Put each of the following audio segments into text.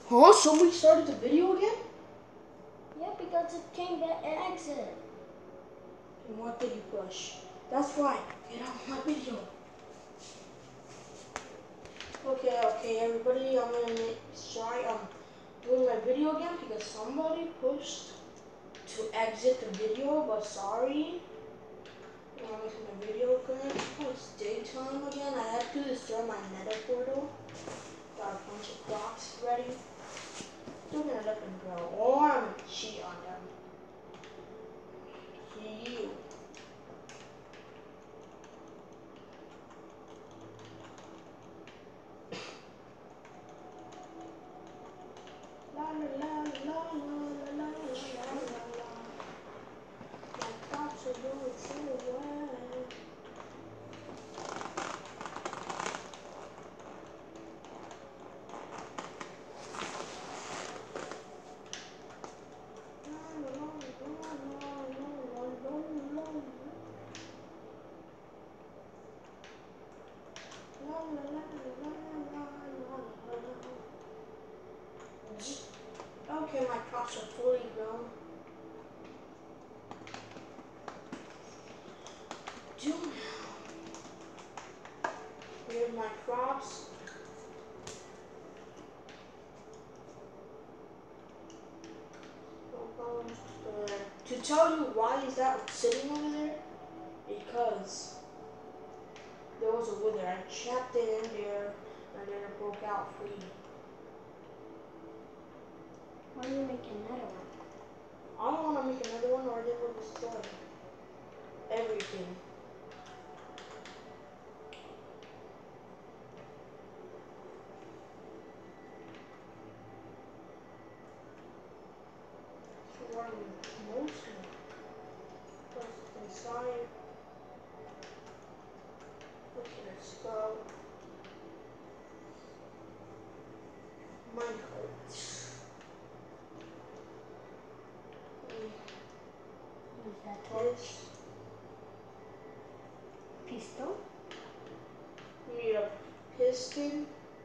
Huh? Somebody started the video again? Yeah, because it came by accident. And what did you push? That's right. Get out of my video. Okay, everybody. I'm gonna try doing my video again because somebody pushed to exit the video, but sorry. I'm making my video again. Oh, it's daytime again. I had to destroy my nether portal. Got a bunch of blocks ready. Still gonna let them go. Or I'm gonna cheat on them. You. La la la la la la la la la. My thoughts are going so well. Okay, my crops are fully grown. Do now. Here's my crops. To tell you why is that sitting over there, because there was a wither. I trapped it in there and then it broke out free. Why don't you make another one? I don't want to make another one or they will destroy everything. So what I'm mostly inside. Okay, let's go. Minecraft. Use that torch. This. Pistol. We need a piston.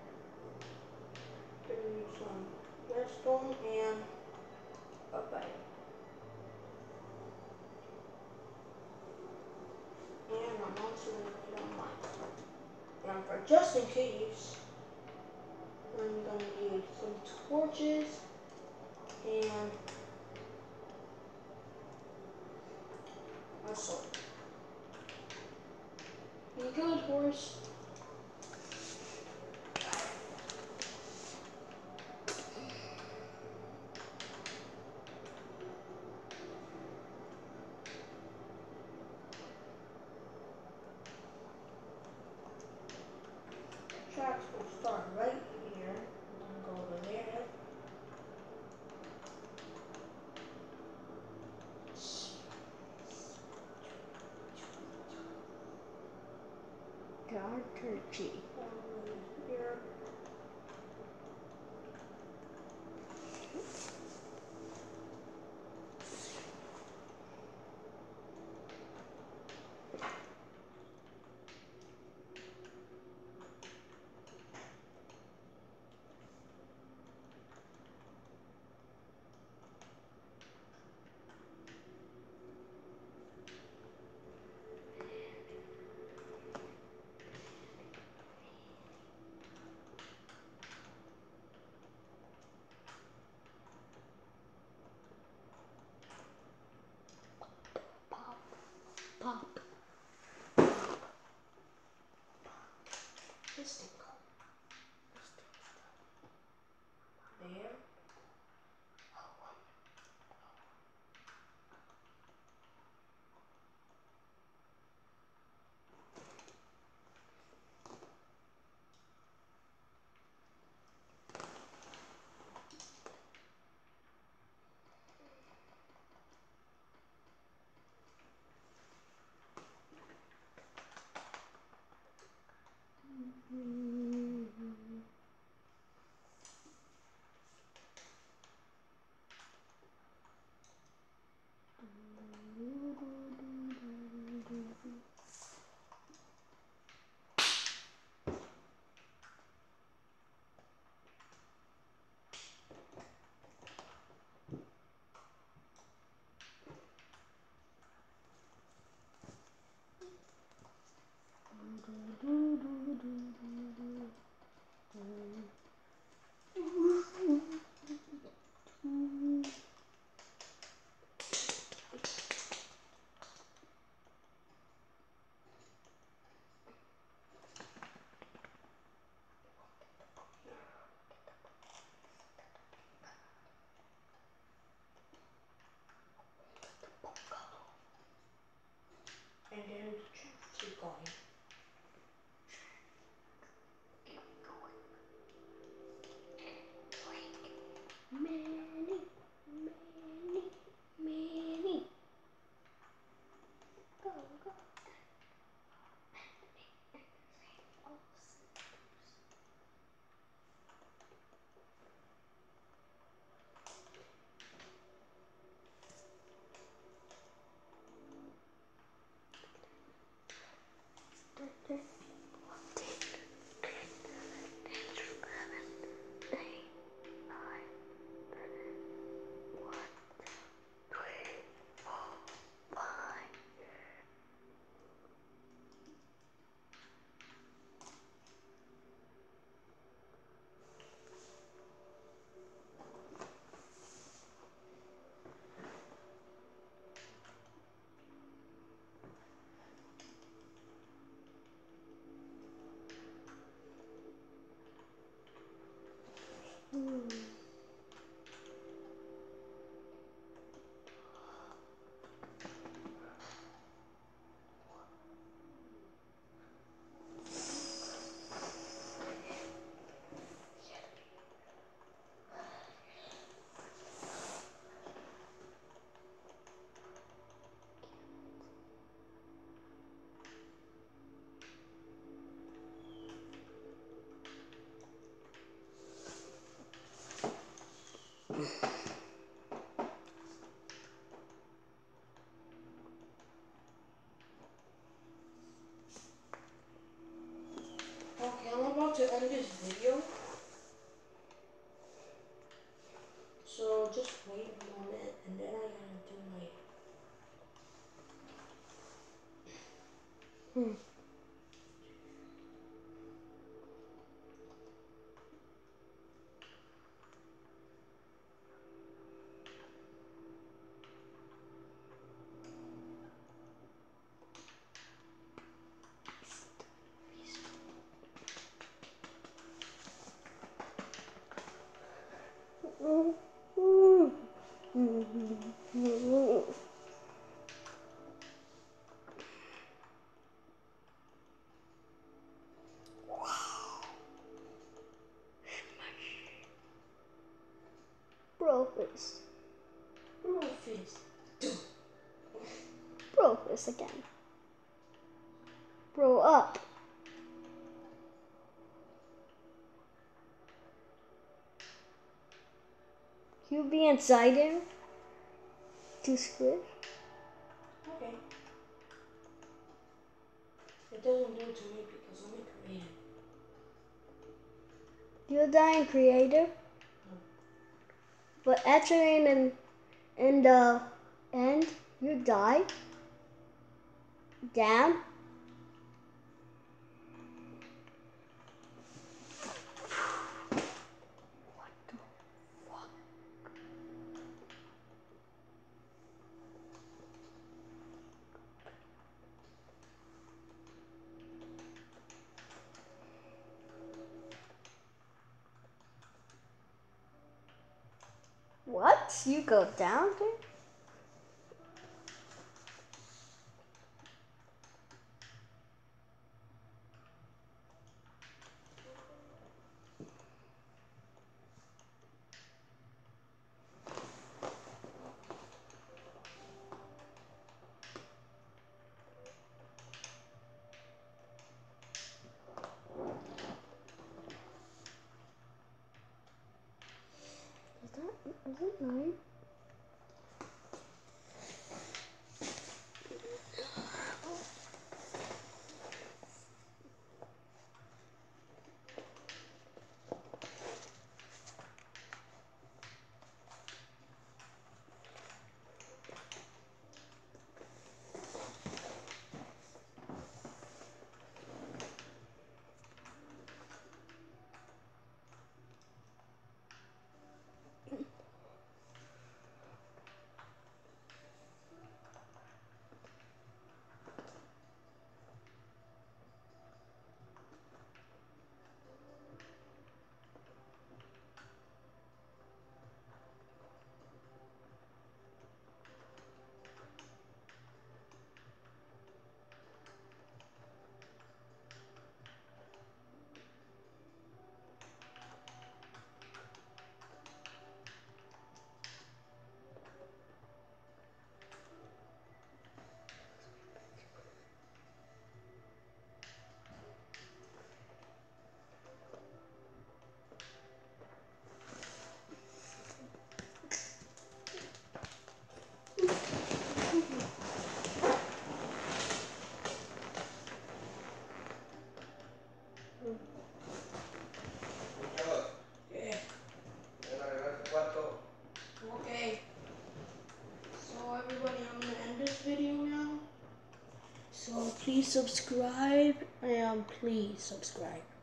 Then we need some redstone and a pipe. And I'm also going to put on mine. And for just in case, I'm going to need some torches and a sword. You good, horse? Tracks will start right here and go over there. Turkey. Here. Pop. Pop. This thing go. There. And then keep going. Many. Go, go. Okay, I'm about to end this video. So just wait a moment and then I gotta do my Brofist. Brofist. Brofist again. Bro up. You be inside him to squish. Okay. It doesn't do it to me because I'm a creative. You're dying creator. But actually in the end you die. Damn. What? You go down there? Is it 9? please subscribe and please subscribe.